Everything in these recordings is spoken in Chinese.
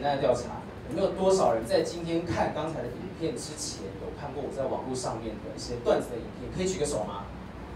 单的调查，有没有多少人在今天看刚才的影片之前有看过我在网络上面的一些段子的影片？可以举个手吗？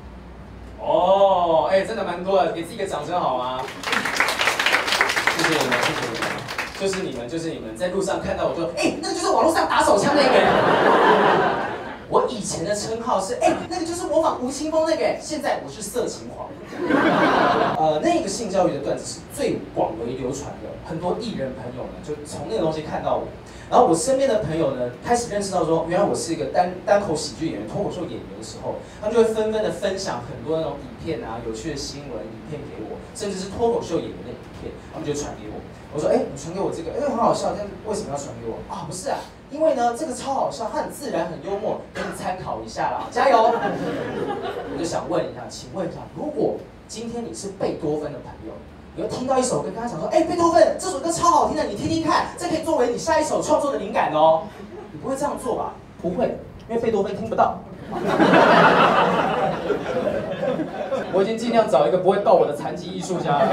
哦，真的蛮多的，给自己一个掌声好吗？谢谢你们，谢谢你们。就是你们在路上看到我就，那个就是网络上打手枪那个人。我以前的称号是，那个就是模仿吴青峰那个人，现在我是色情狂。那个性教育的段子是最广为流传的，很多艺人朋友呢就从那个东西看到我，然后我身边的朋友呢开始认识到说，原来我是一个单口喜剧演员、脱口秀演员的时候，他们就会纷纷的分享很多那种影片啊、有趣的新闻影片给我，甚至是脱口秀演员的影片，他们就传给我。我说，你传给我这个，很好笑，但是为什么要传给我啊？不是啊，因为呢这个超好笑，它很自然、很幽默，给你参考一下啦，加油！我就想问一下，请问一下，如果今天你是贝多芬的朋友，你会听到一首歌，跟他讲说，贝多芬这首歌超好听的，你听听看，这可以作为你下一首创作的灵感哦。你不会这样做吧？不会，因为贝多芬听不到。我已经尽量找一个不会盗我的残疾艺术家了。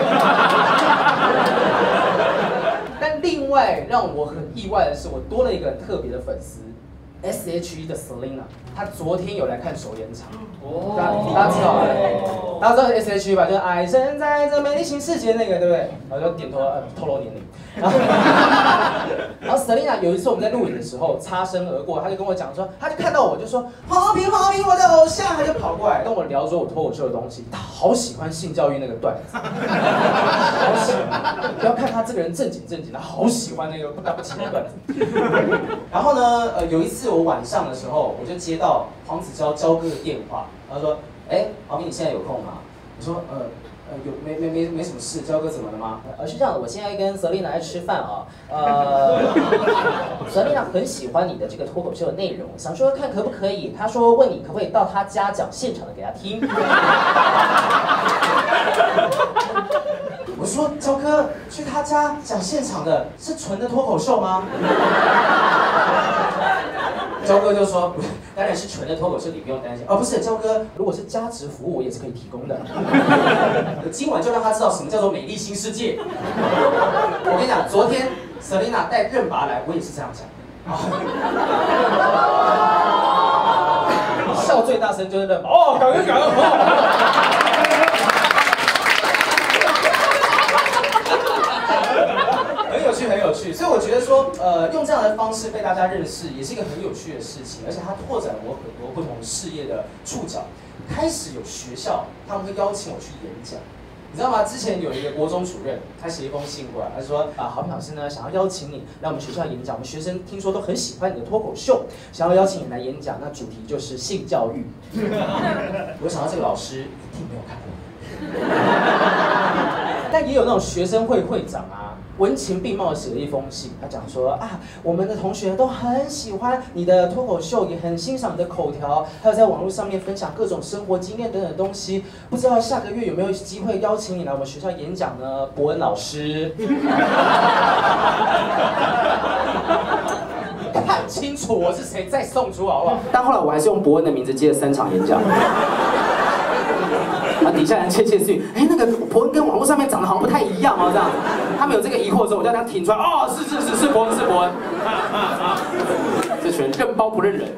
但另外让我很意外的是，我多了一个很特别的粉丝。S.H.E 的 Selina， 她昨天有来看首演场，大家知道吗？大家知道 S.H.E 吧？就是爱身在这美丽新世界那个，对不对？然后就点头，透露年龄。然后 Selina 有一次我们在录影的时候擦身而过，她就跟我讲说，她就看到我就说黄豪平，我的偶像，她就跑过来跟我聊说我脱口秀的东西，她好喜欢性教育那个段子，好喜欢。不要看她这个人正经，她好喜欢那个不搭不起的段子。然后呢，有一次我晚上的时候，我就接到黄子佼哥的电话，他说，豪平你现在有空吗？我说，没什么事，佼哥怎么了吗？是这样的，我现在跟 Selina 来吃饭啊，Selina 很喜欢你的这个脱口秀的内容，想说看可不可以，他说问你可不可以到他家讲现场的给他听。我说佼哥去他家讲现场的是纯的脱口秀吗？佼哥就说，当然是纯的脱口秀，你不用担心。不是，佼哥，如果是加值服务，我也是可以提供的。今晚就让他知道什么叫做美丽新世界。我跟你讲，昨天 Selina 带任拔来，我也是这样讲。笑最大声就是任拔，感恩。很有趣，所以我觉得说，用这样的方式被大家认识，也是一个很有趣的事情，而且它拓展了我很多不同事业的触角。开始有学校他们会邀请我去演讲，你知道吗？之前有一个国中主任，他写一封信过来，他说豪平老师呢想要邀请你来我们学校演讲，我们学生听说都很喜欢你的脱口秀，想要邀请你来演讲，那主题就是性教育。我想到这个老师一定没有看过，但也有那种学生会会长啊。文情并茂写了一封信，他讲说我们的同学都很喜欢你的脱口秀，也很欣赏你的口条，还有在网络上面分享各种生活经验等等东西。不知道下个月有没有机会邀请你来我们学校演讲呢？伯恩老师，看清楚我是谁再送出好不好？但后来我还是用伯恩的名字接了3场演讲。底下人窃窃私语，那个伯恩跟网络上面长得好像不太一样哦，这样子。他们有这个疑惑的时候，我就这样挺出来，是伯恩，是伯恩。这群人认包不认人。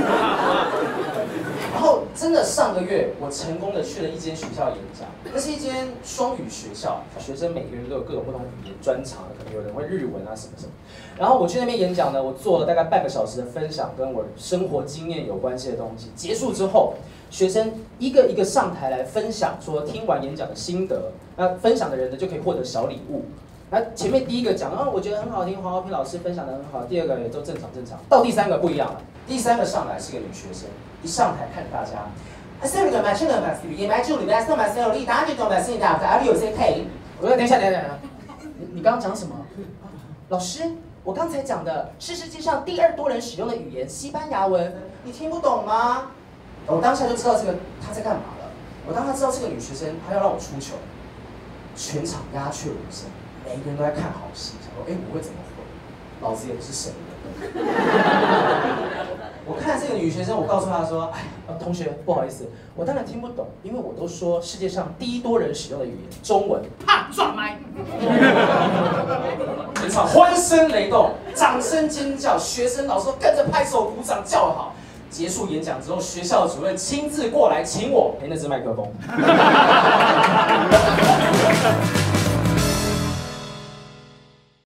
然后真的上个月，我成功的去了一间学校演讲，那是一间双语学校，学生每个人都有各种不同语言专长，可能有人会日文啊什么。然后我去那边演讲呢，我做了大概半个小时的分享，跟我生活经验有关系的东西。结束之后，学生一个一个上台来分享，说听完演讲的心得。那分享的人呢，就可以获得小礼物。那前面第一个讲我觉得很好听，黄豪平老师分享的很好。第二个也都正常。到第3个不一样了，第3个上来是个女学生，一上台看大家。我说等一下，你刚刚讲什么？老师，我刚才讲的是世界上第2多人使用的语言西班牙文，你听不懂吗？我当下就知道这个她在干嘛了。我当下知道这个女学生她要让我出糗，全场鸦雀无声，每个人都在看好戏，想说我会怎么回？老子也不是神人。我看这个女学生，我告诉她说，同学不好意思，我当然听不懂，因为我都说世界上第1多人使用的语言中文。撞麦。全场场欢声雷动，掌声尖叫，学生老师都跟着拍手鼓掌叫好。结束演讲之后，学校主任亲自过来请我，那支麦克风。